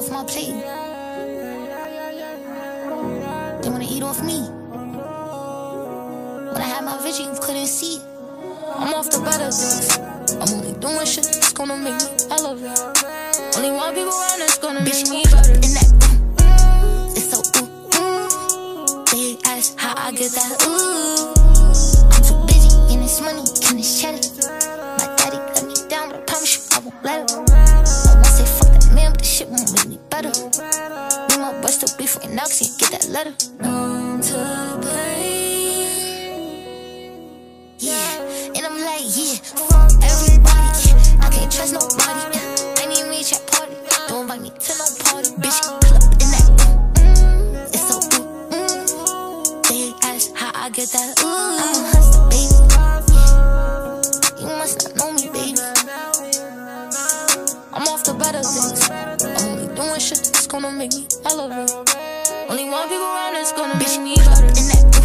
off my plate. They wanna eat off me. When I had my vision, you couldn't see it. I'm off the better things. I'm only doing shit that's gonna make me elevate. Only one people around that's gonna make me better. In that it's so big ass, how I get that I'm too busy in this money, in this cheddar. My daddy cut me down, but I promise you I won't let him. I won't say fuck that man, but this shit won't make me better. Me and my boy still beef right now, cause he get that letter. Known to pain. Yeah, and I'm like, yeah, fuck everybody. I can't trust nobody. I need me a chat party. Don't invite me to no party. Bitch, pull up in that it's so big ass, how I get that I'm a hustler, baby. You must not know me, baby. I'm off the better things. I'm only doing shit that's gonna make me elevate. Only one people around that's gonna make me better. In that